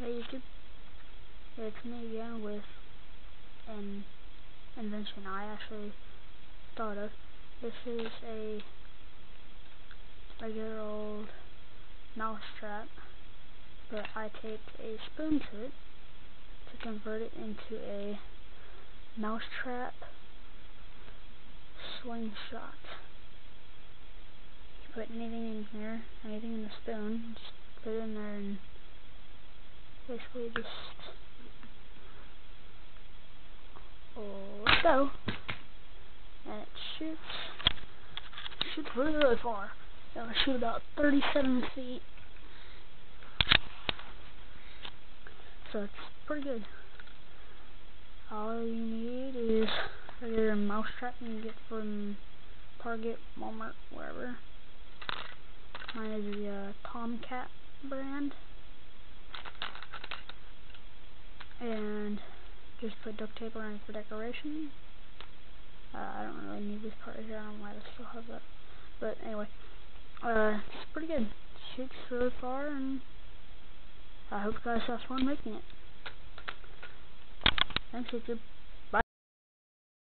Hey YouTube, it's me again with an invention I actually thought of. This is a regular old mousetrap, but I taped a spoon to it to convert it into a mousetrap slingshot. You put anything in here, anything in the spoon, just put it in there and basically just let go, and it shoots really, really far. It'll shoot about 37 feet, so it's pretty good. All you need is regular mousetrap you can get from Target, Walmart, wherever. Mine is the Tomcat brand, and just put duct tape around it for decoration. I don't really need this part here. I don't know why I still have that. But anyway, it's pretty good. Shoots really far, and I hope you guys have fun making it. Thanks, YouTube.